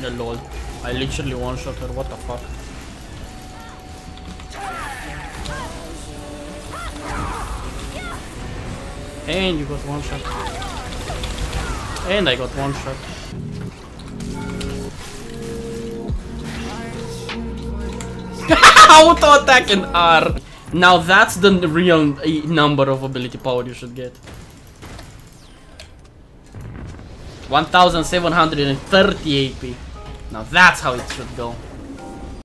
Yeah, lol. I literally one-shot her, what the fuck? And you got one shot. And I got one shot. Auto attack and R. Now that's the real number of ability power you should get. 1730 AP. Now that's how it should go.